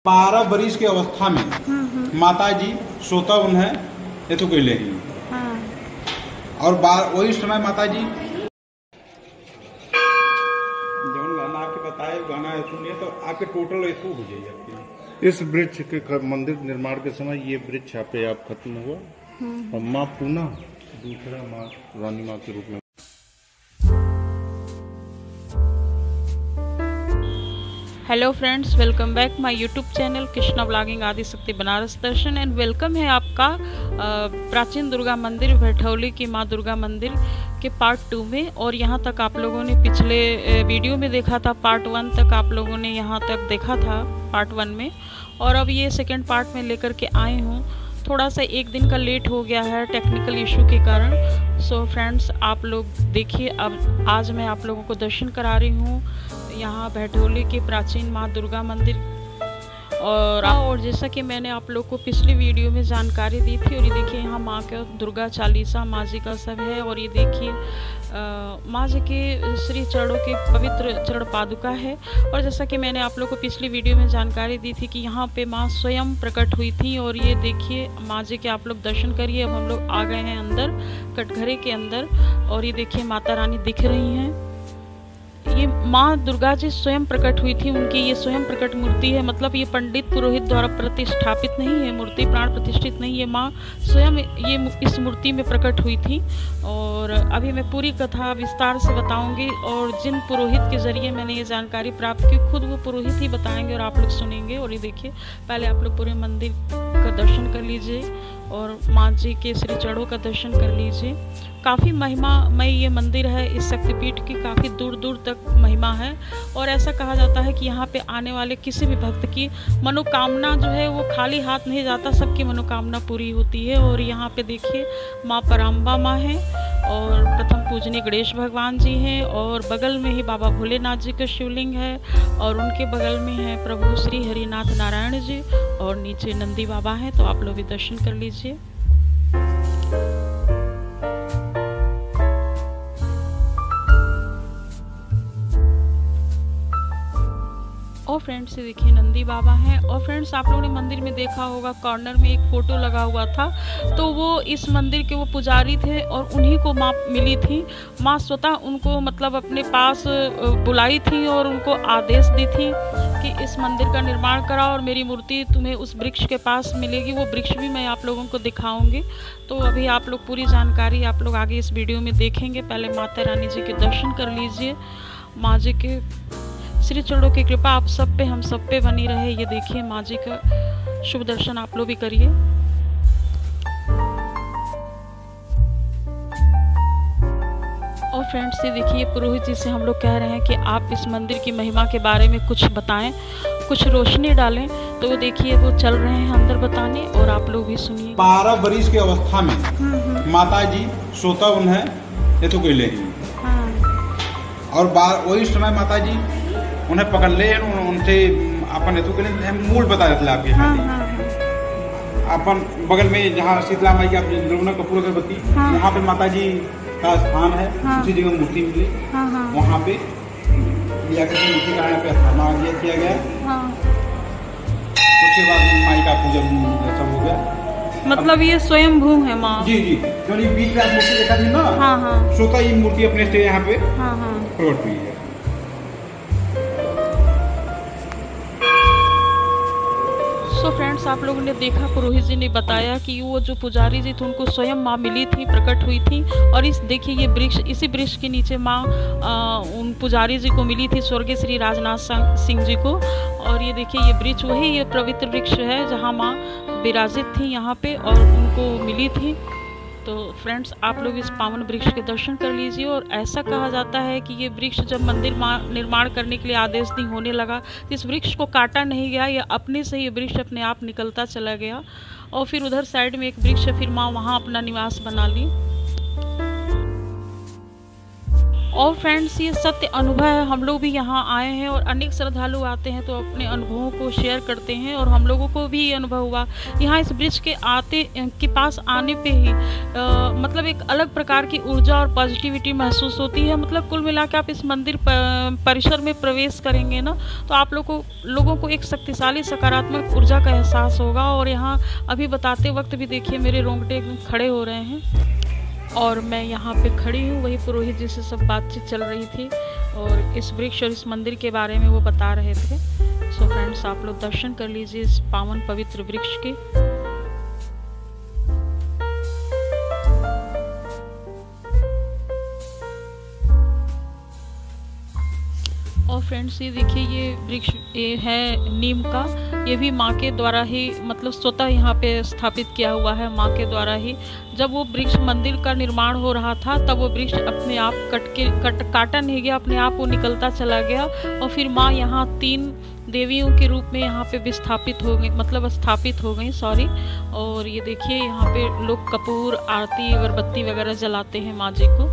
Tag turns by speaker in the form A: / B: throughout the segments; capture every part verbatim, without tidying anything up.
A: बारह बरिस की अवस्था में माता जी सोता उन्हें ये तो कोई लेगी और बार वही समय माता जी जौन गाना आपके बताए गाना सुनिए तो आपके टोटल इसको हो जाइए आपके।
B: इस वृक्ष के मंदिर निर्माण के समय ये वृक्ष यहाँ पे आप खत्म हुआ और माँ पुनः दूसरा माँ रानी माँ के रूप में।
C: Hello friends, welcome back my YouTube channel Krishna blogging Adishakti Banaras दर्शन एंड वेलकम है आपका प्राचीन दुर्गा मंदिर भैठौली की माँ दुर्गा मंदिर के पार्ट टू में। और यहाँ तक आप लोगों ने पिछले वीडियो में देखा था, पार्ट वन तक आप लोगों ने यहाँ तक देखा था पार्ट वन में, और अब ये सेकेंड पार्ट में लेकर के आई हूँ। थोड़ा सा एक दिन का लेट हो गया है टेक्निकल इशू के कारण। सो फ्रेंड्स, आप लोग देखिए, अब आज मैं आप लोगों को दर्शन करा रही हूँ यहाँ भैठौली के प्राचीन माँ दुर्गा मंदिर। और और जैसा कि मैंने आप लोग को पिछली वीडियो में जानकारी दी थी, और ये देखिए यहाँ माँ का दुर्गा चालीसा माँ जी का सब है। और ये देखिए माँ जी के श्री चरणों के पवित्र चरण पादुका है। और जैसा कि मैंने आप लोग को पिछली वीडियो में जानकारी दी थी कि यहाँ पे माँ स्वयं प्रकट हुई थी। और ये देखिए माँ जी के आप लोग दर्शन करिए। अब हम लोग आ गए हैं अंदर, कटघरे के अंदर, और ये देखिए माता रानी दिख रही हैं। ये माँ दुर्गा जी स्वयं प्रकट हुई थी, उनकी ये स्वयं प्रकट मूर्ति है। मतलब ये पंडित पुरोहित द्वारा प्रतिष्ठापित नहीं है मूर्ति, प्राण प्रतिष्ठित नहीं है। माँ स्वयं ये इस मूर्ति में प्रकट हुई थी। और अभी मैं पूरी कथा विस्तार से बताऊंगी, और जिन पुरोहित के जरिए मैंने ये जानकारी प्राप्त की, खुद वो पुरोहित ही बताएंगे और आप लोग सुनेंगे। और ये देखिए, पहले आप लोग पूरे मंदिर का दर्शन कर लीजिए और माँ जी के श्री चरणों का दर्शन कर लीजिए। काफ़ी महिमामय ये मंदिर है। इस शक्तिपीठ की काफ़ी दूर दूर तक महिमा है। और ऐसा कहा जाता है कि यहाँ पे आने वाले किसी भी भक्त की मनोकामना जो है वो खाली हाथ नहीं जाता, सबकी मनोकामना पूरी होती है। और यहाँ पे देखिए माँ पराम्बा माँ है, और प्रथम पूजनीय गणेश भगवान जी हैं, और बगल में ही बाबा भोलेनाथ जी का शिवलिंग है, और उनके बगल में है प्रभु श्री हरिनाथ नारायण जी, और नीचे नंदी बाबा हैं। तो आप लोग भी दर्शन कर लीजिए। और फ्रेंड्स ये देखिए नंदी बाबा हैं। और फ्रेंड्स, आप लोगों ने मंदिर में देखा होगा कॉर्नर में एक फ़ोटो लगा हुआ था, तो वो इस मंदिर के वो पुजारी थे, और उन्हीं को माँ मिली थी। माँ स्वतः उनको मतलब अपने पास बुलाई थी और उनको आदेश दी थी कि इस मंदिर का निर्माण कराओ और मेरी मूर्ति तुम्हें उस वृक्ष के पास मिलेगी। वो वृक्ष भी मैं आप लोगों को दिखाऊंगी। तो अभी आप लोग पूरी जानकारी आप लोग आगे इस वीडियो में देखेंगे। पहले माता रानी जी के दर्शन कर लीजिए। माँ जी के श्री चरणों की कृपा आप सब पे, हम सब पे बनी रहे। ये देखिए माँ जी का शुभ दर्शन आप लोग भी करिए। और फ्रेंड्स ये देखिए, पुरोहित जी से हम लोग कह रहे हैं कि आप इस मंदिर की महिमा के बारे में कुछ बताएं, कुछ रोशनी डालें। तो वो देखिए वो चल रहे हैं अंदर बताने, और आप लोग भी सुनिए।
A: बारह बरिस की अवस्था में माता जी सोता उन्हें ये तो कोई लेगी और बार वही समय माता जी उन्हें पकड़ ले, उनसे अपन तो के मूल बता देते आपके। हाँ, हाँ, हाँ। अपन बगल में जहाँ शीतला माई का द्रवना कपूर अगरबत्ती, हाँ, वहाँ पे माता जी का स्थान है। हाँ, उसी जगह मूर्ति मिली। हाँ, हाँ। वहाँ पे लिया करके मूर्ति का यहाँ पे स्थान किया गया। हाँ। उसके बाद माई का पूजन सब हो गया।
C: मतलब ये स्वयं भू है माँ
A: जी जी जो बीच में आप मूर्ति देखा थी ना। हाँ, हाँ। सोता ये मूर्ति अपने से यहाँ पे प्रकट हुई है।
C: सो फ्रेंड्स, आप लोगों ने देखा पुरोहित जी ने बताया कि वो जो पुजारी जी थे उनको स्वयं माँ मिली थी, प्रकट हुई थी। और इस देखिए ये वृक्ष, इसी वृक्ष के नीचे माँ उन पुजारी जी को मिली थी, स्वर्गीय श्री राजनाथ सिंह जी को। और ये देखिए ये वृक्ष वही ये पवित्र वृक्ष है जहाँ माँ विराजित थी यहाँ पे, और उनको मिली थी। तो फ्रेंड्स, आप लोग इस पावन वृक्ष के दर्शन कर लीजिए। और ऐसा कहा जाता है कि ये वृक्ष जब मंदिर निर्माण करने के लिए आदेश नहीं होने लगा, तो इस वृक्ष को काटा नहीं गया, या अपने से ये वृक्ष अपने आप निकलता चला गया। और फिर उधर साइड में एक वृक्ष है, फिर माँ वहाँ अपना निवास बना ली। और फ्रेंड्स ये सत्य अनुभव है, हम लोग भी यहाँ आए हैं और अनेक श्रद्धालु आते हैं तो अपने अनुभवों को शेयर करते हैं, और हम लोगों को भी ये अनुभव हुआ यहाँ इस वृक्ष के आते के पास आने पे ही आ, मतलब एक अलग प्रकार की ऊर्जा और पॉजिटिविटी महसूस होती है। मतलब कुल मिला के आप इस मंदिर परिसर में प्रवेश करेंगे ना तो आप लोग को लोगों को एक शक्तिशाली सकारात्मक ऊर्जा का एहसास होगा। और यहाँ अभी बताते वक्त भी देखिए मेरे रोंगटे एकदम खड़े हो रहे हैं, और मैं यहाँ पे खड़ी हूँ, वही पुरोहित जी से सब बातचीत चल रही थी और इस वृक्ष और इस मंदिर के बारे में वो बता रहे थे। सो फ्रेंड्स, आप लोग दर्शन कर लीजिए इस पावन पवित्र वृक्ष के। और फ्रेंड्स ये देखिए ये वृक्ष ये है नीम का, ये भी माँ के द्वारा ही मतलब स्वतः यहाँ पे स्थापित किया हुआ है माँ के द्वारा ही। जब वो वृक्ष मंदिर का निर्माण हो रहा था तब वो वृक्ष अपने आप कट के कट काटा नहीं गया, अपने आप वो निकलता चला गया और फिर माँ यहाँ तीन देवियों के रूप में यहाँ पे विस्थापित हो गई, मतलब स्थापित हो गई सॉरी। और ये देखिए यहाँ पे लोग कपूर आरती अगरबत्ती वगैरह जलाते हैं माँ जी को।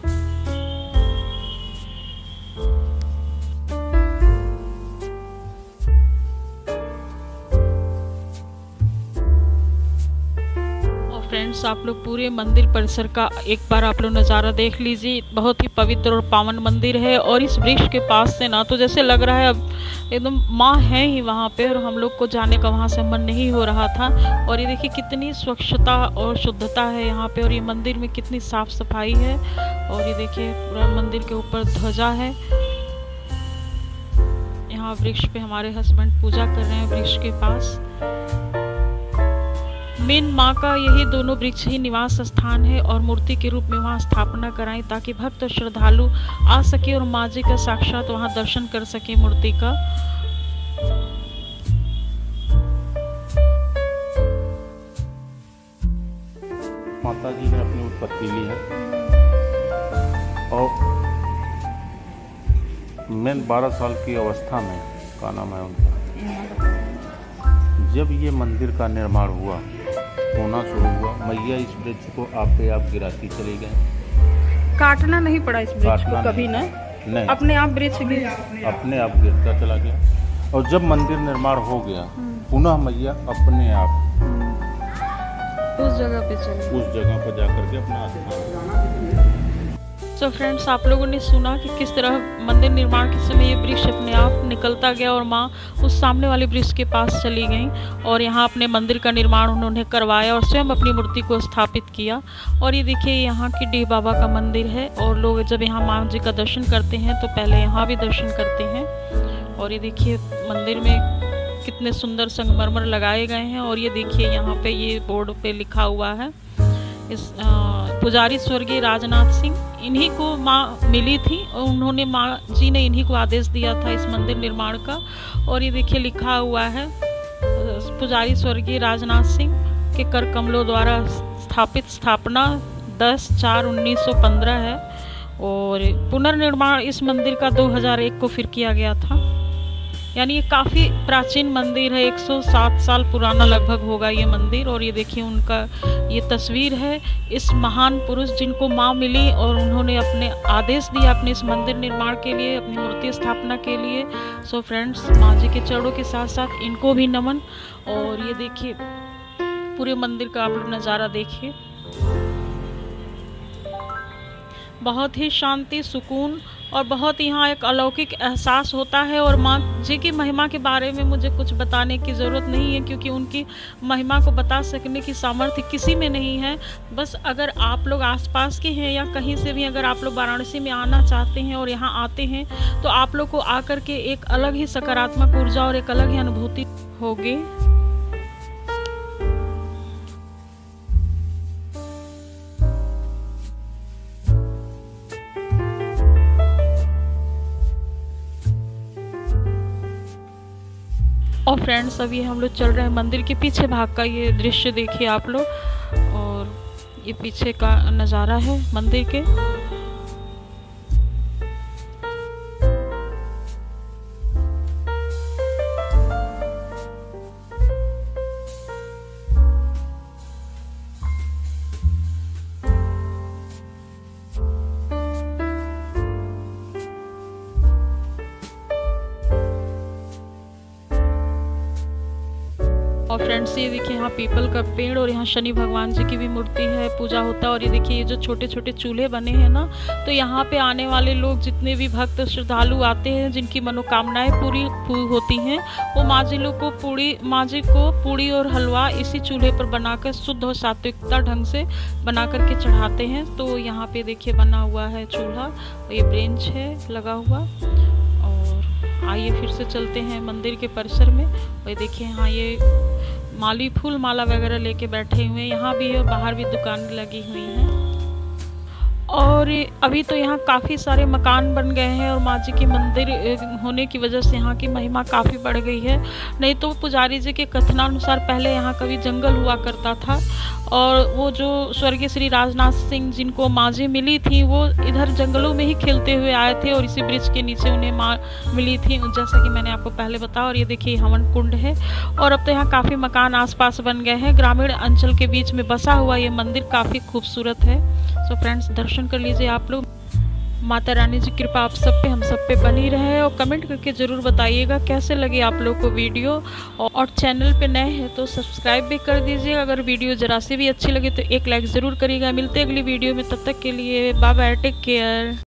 C: फ्रेंड्स, आप लोग पूरे मंदिर परिसर का एक बार आप लोग नज़ारा देख लीजिए। बहुत ही पवित्र और पावन मंदिर है और इस वृक्ष के पास से ना तो जैसे लग रहा है अब एकदम माँ है ही वहाँ पे, और हम लोग को जाने का वहाँ से मन नहीं हो रहा था। और ये देखिए कितनी स्वच्छता और शुद्धता है यहाँ पे, और ये मंदिर में कितनी साफ सफाई है। और ये देखिए पूरा मंदिर के ऊपर ध्वजा है। यहाँ वृक्ष पे हमारे हस्बैंड पूजा कर रहे हैं वृक्ष के पास। मेन माँ का यही दोनों वृक्ष ही निवास स्थान है और मूर्ति के रूप में वहाँ स्थापना कराई ताकि भक्त और श्रद्धालु आ सके और माँ जी का साक्षात वहाँ दर्शन कर सके मूर्ति का।
B: माता जी ने अपनी उत्पत्ति ली है और मैं बारह साल की अवस्था में का नाम है उनका, जब ये मंदिर का निर्माण हुआ होना शुरू हुआ, मैया इस वृक्ष को आप पे आप गिराती चली गए।
C: काटना नहीं पड़ा इस वृक्ष को कभी ना?
B: नहीं,
C: अपने आप वृक्ष गिर
B: अपने आप गिरता चला गया। और जब मंदिर निर्माण हो गया पुनः मैया अपने आप
C: उस जगह पे चले
B: उस जगह पर जाकर के अपना स्थान।
C: तो फ्रेंड्स, आप लोगों ने सुना कि किस तरह मंदिर निर्माण के समय ये वृक्ष अपने आप निकलता गया और माँ उस सामने वाले वृक्ष के पास चली गई और यहाँ अपने मंदिर का निर्माण उन्होंने करवाया और स्वयं अपनी मूर्ति को स्थापित किया। और ये देखिए यहाँ की डीह बाबा का मंदिर है और लोग जब यहाँ माँ जी का दर्शन करते हैं तो पहले यहाँ भी दर्शन करते हैं। और ये देखिए मंदिर में कितने सुंदर संगमरमर लगाए गए हैं। और ये देखिए यहाँ पे ये बोर्ड पे लिखा हुआ है, इस पुजारी स्वर्गीय राजनाथ सिंह, इन्हीं को माँ मिली थी और उन्होंने माँ जी ने इन्हीं को आदेश दिया था इस मंदिर निर्माण का। और ये देखिए लिखा हुआ है पुजारी स्वर्गीय राजनाथ सिंह के कर कमलों द्वारा स्थापित, स्थापना दस चार उन्नीस सौ पंद्रह है और पुनर्निर्माण इस मंदिर का दो हज़ार एक को फिर किया गया था। यानी ये काफ़ी प्राचीन मंदिर है, एक सौ सात साल पुराना लगभग होगा ये मंदिर। और ये देखिए उनका ये तस्वीर है इस महान पुरुष जिनको माँ मिली और उन्होंने अपने आदेश दिया अपने इस मंदिर निर्माण के लिए, अपनी मूर्ति स्थापना के लिए। सो फ्रेंड्स, माँ जी के चरणों के साथ साथ इनको भी नमन। और ये देखिए पूरे मंदिर का आप लोग नज़ारा देखिए, बहुत ही शांति, सुकून और बहुत यहाँ एक अलौकिक एहसास होता है। और माँ जी की महिमा के बारे में मुझे कुछ बताने की ज़रूरत नहीं है क्योंकि उनकी महिमा को बता सकने की सामर्थ्य किसी में नहीं है। बस अगर आप लोग आसपास के हैं या कहीं से भी अगर आप लोग वाराणसी में आना चाहते हैं और यहाँ आते हैं तो आप लोग को आकर के एक अलग ही सकारात्मक ऊर्जा और एक अलग ही अनुभूति होगी। और फ्रेंड्स, अभी हम लोग चल रहे हैं मंदिर के पीछे भाग का, ये दृश्य देखिए आप लोग, और ये पीछे का नज़ारा है मंदिर के। और फ्रेंड्स ये देखिए यहाँ पीपल का पेड़ और यहाँ शनि भगवान जी की भी मूर्ति है, पूजा होता है। और ये देखिए ये जो छोटे छोटे चूल्हे बने हैं ना, तो यहाँ पे आने वाले लोग जितने भी भक्त श्रद्धालु आते हैं जिनकी मनोकामनाएं पूरी होती हैं, वो माँ जी लोग को पूड़ी माँ जी को पूड़ी और हलवा इसी चूल्हे पर बनाकर शुद्ध और सात्विकता ढंग से बना करके चढ़ाते हैं। तो यहाँ पे देखिए बना हुआ है चूल्हा और ये ब्रेंच है लगा हुआ। और आइए फिर से चलते हैं मंदिर के परिसर में। और देखिए यहाँ ये माली फूल माला वगैरह लेके बैठे हुए हैं, यहाँ भी और बाहर भी दुकान लगी हुई हैं। और अभी तो यहाँ काफ़ी सारे मकान बन गए हैं और माँ जी की मंदिर होने की वजह से यहाँ की महिमा काफ़ी बढ़ गई है। नहीं तो पुजारी जी के कथनानुसार पहले यहाँ कभी जंगल हुआ करता था और वो जो स्वर्गीय श्री राजनाथ सिंह जिनको माँ जी मिली थी वो इधर जंगलों में ही खेलते हुए आए थे और इसी ब्रिज के नीचे उन्हें माँ मिली थी, जैसा कि मैंने आपको पहले बताया। और ये देखिए हवन कुंड है और अब तो यहाँ काफ़ी मकान आसपास बन गए हैं। ग्रामीण अंचल के बीच में बसा हुआ ये मंदिर काफ़ी खूबसूरत है। सो फ्रेंड्स दर्शन कर लीजिए आप लोग। माता रानी जी कृपा आप सब पे हम सब पे बनी रहे और कमेंट करके ज़रूर बताइएगा कैसे लगे आप लोग को वीडियो। और चैनल पे नए हैं तो सब्सक्राइब भी कर दीजिएगा। अगर वीडियो जरा सी भी अच्छी लगे तो एक लाइक ज़रूर करिएगा। मिलते हैं अगली वीडियो में, तब तक के लिए बाय बाय, टेक केयर।